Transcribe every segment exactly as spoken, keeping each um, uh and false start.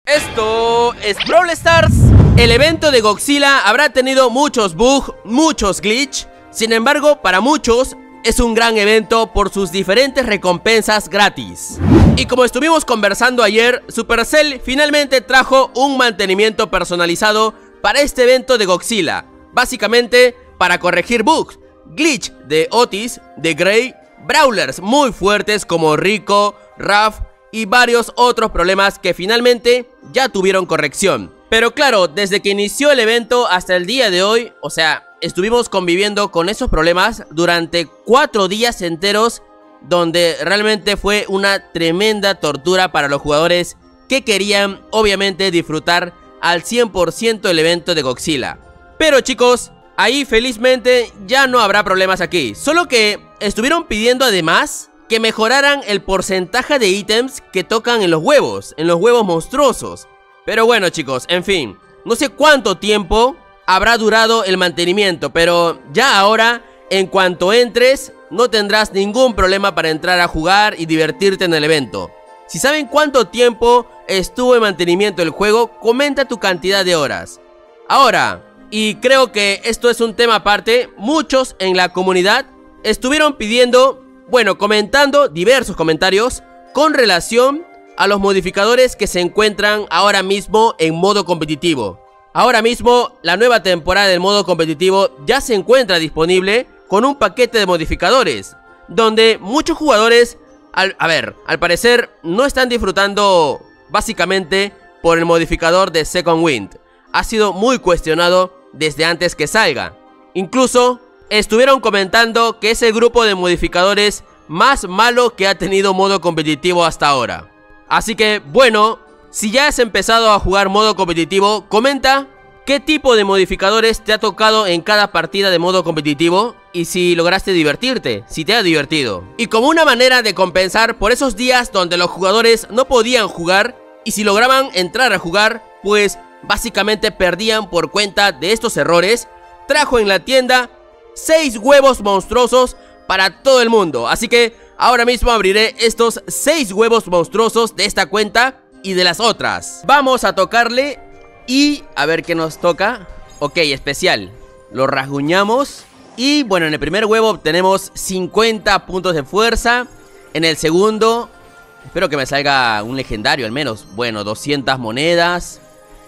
Esto es Brawl Stars. El evento de Godzilla habrá tenido muchos bugs, muchos glitch. Sin embargo, para muchos es un gran evento por sus diferentes recompensas gratis. Y como estuvimos conversando ayer, Supercell finalmente trajo un mantenimiento personalizado para este evento de Godzilla. Básicamente para corregir bugs, glitch de Otis, de Gray, brawlers muy fuertes como Rico, Raph y varios otros problemas que finalmente ya tuvieron corrección. Pero claro, desde que inició el evento hasta el día de hoy, o sea, estuvimos conviviendo con esos problemas durante cuatro días enteros, donde realmente fue una tremenda tortura para los jugadores que querían obviamente disfrutar al cien por ciento el evento de Godzilla. Pero chicos, ahí felizmente ya no habrá problemas aquí, solo que estuvieron pidiendo además que mejoraran el porcentaje de ítems que tocan en los huevos, en los huevos monstruosos. Pero bueno chicos, en fin, no sé cuánto tiempo habrá durado el mantenimiento, pero ya ahora, en cuanto entres, no tendrás ningún problema para entrar a jugar y divertirte en el evento. Si saben cuánto tiempo estuvo en mantenimiento el juego, comenta tu cantidad de horas. Ahora, y creo que esto es un tema aparte, muchos en la comunidad estuvieron pidiendo, bueno, comentando diversos comentarios con relación a los modificadores que se encuentran ahora mismo en modo competitivo. Ahora mismo la nueva temporada del modo competitivo ya se encuentra disponible con un paquete de modificadores, donde muchos jugadores, al, a ver, al parecer no están disfrutando básicamente por el modificador de Second Wind. Ha sido muy cuestionado desde antes que salga. Incluso estuvieron comentando que es el grupo de modificadores más malo que ha tenido modo competitivo hasta ahora. Así que bueno, si ya has empezado a jugar modo competitivo, comenta qué tipo de modificadores te ha tocado en cada partida de modo competitivo y si lograste divertirte, si te ha divertido. Y como una manera de compensar por esos días donde los jugadores no podían jugar y si lograban entrar a jugar, pues básicamente perdían por cuenta de estos errores, trajo en la tienda seis huevos monstruosos para todo el mundo. Así que ahora mismo abriré estos seis huevos monstruosos de esta cuenta y de las otras. Vamos a tocarle y a ver qué nos toca. Ok, especial. Lo rasguñamos. Y bueno, en el primer huevo obtenemos cincuenta puntos de fuerza. En el segundo, espero que me salga un legendario al menos. Bueno, doscientas monedas.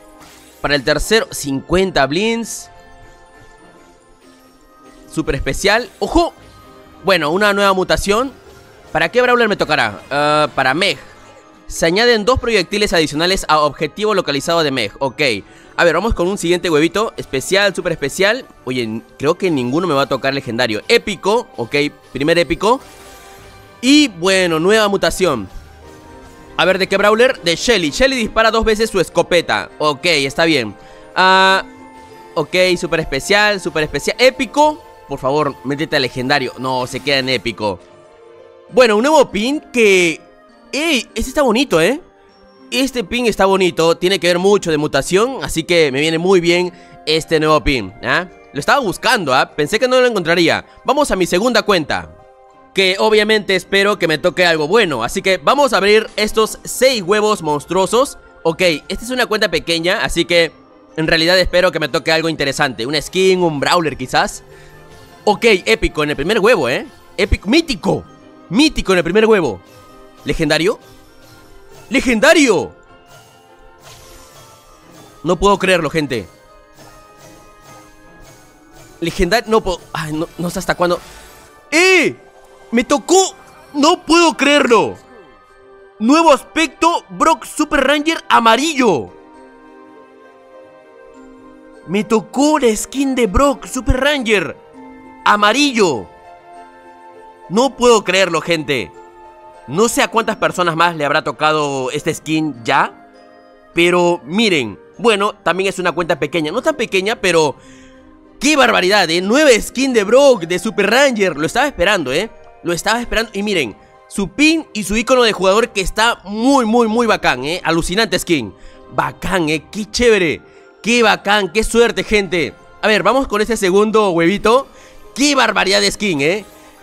Para el tercero, cincuenta blinks. Super especial. ¡Ojo! Bueno, una nueva mutación. ¿Para qué brawler me tocará? Uh, para Meg. Se añaden dos proyectiles adicionales a objetivo localizado de Meg. Ok. A ver, vamos con un siguiente huevito. Especial, super especial. Oye, creo que ninguno me va a tocar legendario. Épico. Ok, primer épico. Y bueno, nueva mutación. A ver, ¿de qué brawler? De Shelly. Shelly dispara dos veces su escopeta. Ok, está bien. Uh, ok, super especial, super especial. Épico. Por favor, métete a legendario. No, se queda en épico. Bueno, un nuevo pin que... ¡Ey! Este está bonito, ¿eh? Este pin está bonito. Tiene que ver mucho de mutación. Así que me viene muy bien este nuevo pin, ¿ah? Lo estaba buscando, ¿ah? Pensé que no lo encontraría. Vamos a mi segunda cuenta, que obviamente espero que me toque algo bueno. Así que vamos a abrir estos seis huevos monstruosos. Ok, esta es una cuenta pequeña, así que en realidad espero que me toque algo interesante. Una skin, un brawler quizás. Ok, épico en el primer huevo, ¿eh? Épico, mítico. Mítico en el primer huevo. ¿Legendario? ¡Legendario! No puedo creerlo, gente. Legendario, no puedo... Ay, no, no sé hasta cuándo. ¡Eh! ¡Me tocó! ¡No puedo creerlo! Nuevo aspecto, Brock Super Ranger amarillo. Me tocó la skin de Brock Super Ranger amarillo. No puedo creerlo, gente. No sé a cuántas personas más le habrá tocado este skin ya, pero miren, bueno, también es una cuenta pequeña. No tan pequeña, pero ¡qué barbaridad, eh! Nueva skin de Brock, de Super Ranger. Lo estaba esperando, eh Lo estaba esperando. Y miren, su pin y su icono de jugador que está muy, muy, muy bacán, eh Alucinante skin. Bacán, eh qué chévere. Qué bacán, qué suerte, gente. A ver, vamos con este segundo huevito. ¡Qué barbaridad de skin, eh!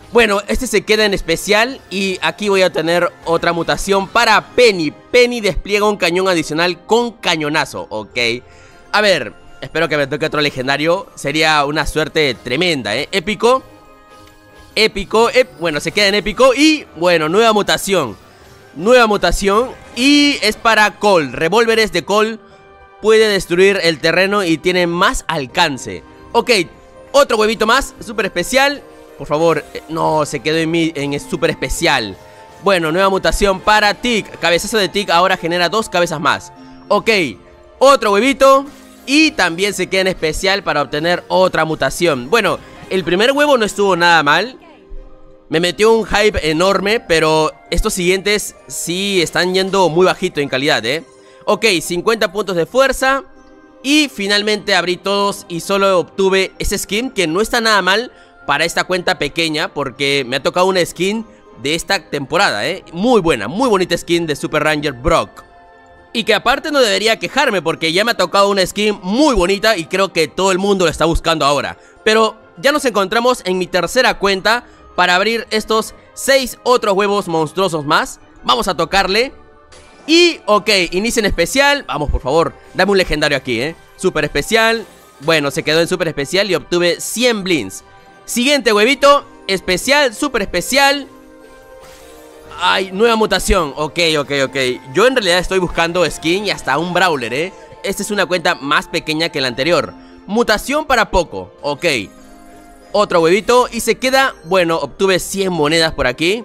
Bueno, este se queda en especial y aquí voy a tener otra mutación para Penny. Penny despliega un cañón adicional con cañonazo, ok. A ver, espero que me toque otro legendario. Sería una suerte tremenda, ¿eh? Épico. Épico, ep bueno, se queda en épico. Y bueno, nueva mutación. Nueva mutación y es para Cole. Revólveres de Cole puede destruir el terreno y tiene más alcance. Ok, otro huevito más, súper especial. Por favor, no, se quedó en mi, en súper especial. Bueno, nueva mutación para Tic. Cabezazo de Tic ahora genera dos cabezas más. Ok, otro huevito. Y también se queda en especial para obtener otra mutación. Bueno, el primer huevo no estuvo nada mal. Me metió un hype enorme, pero estos siguientes sí están yendo muy bajito en calidad, ¿eh? Ok, cincuenta puntos de fuerza. Y finalmente abrí todos y solo obtuve ese skin que no está nada mal para esta cuenta pequeña, porque me ha tocado una skin de esta temporada, ¿eh? Muy buena, muy bonita skin de Super Ranger Brock. Y que aparte no debería quejarme, porque ya me ha tocado una skin muy bonita y creo que todo el mundo la está buscando ahora. Pero ya nos encontramos en mi tercera cuenta para abrir estos seis otros huevos monstruosos más. Vamos a tocarle. Y, ok, inicia en especial. Vamos, por favor, dame un legendario aquí, ¿eh? Super especial. Bueno, se quedó en super especial y obtuve cien blinks. Siguiente huevito, especial, super especial. Ay, nueva mutación. Ok, ok, ok. Yo en realidad estoy buscando skin y hasta un brawler, ¿eh? Esta es una cuenta más pequeña que la anterior. Mutación para Poco, ok. Otro huevito y se queda, bueno, obtuve cien monedas por aquí.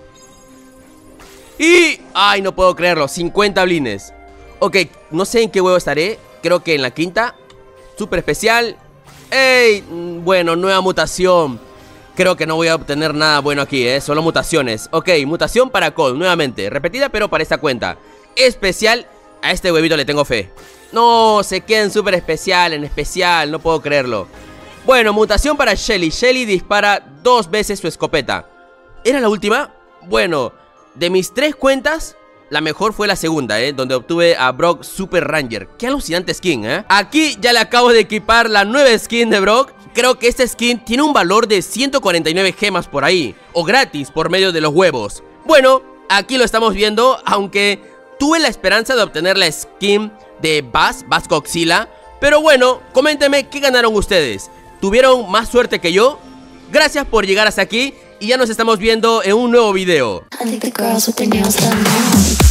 Y, ay, no puedo creerlo, cincuenta blines. Ok, no sé en qué huevo estaré. Creo que en la quinta. Super especial. Ey, bueno, nueva mutación. Creo que no voy a obtener nada bueno aquí, eh, solo mutaciones. Ok, mutación para Cole, nuevamente, repetida pero para esta cuenta. Especial, a este huevito le tengo fe. No, se queda en super especial, en especial, no puedo creerlo. Bueno, mutación para Shelly. Shelly dispara dos veces su escopeta. ¿Era la última? Bueno, de mis tres cuentas, la mejor fue la segunda, ¿eh? Donde obtuve a Brock Super Ranger. Qué alucinante skin, ¿eh? Aquí ya le acabo de equipar la nueva skin de Brock. Creo que esta skin tiene un valor de ciento cuarenta y nueve gemas por ahí, o gratis por medio de los huevos. Bueno, aquí lo estamos viendo, aunque tuve la esperanza de obtener la skin de Bass, Bass Godzilla. Pero bueno, coméntenme qué ganaron ustedes. ¿Tuvieron más suerte que yo? Gracias por llegar hasta aquí y ya nos estamos viendo en un nuevo video.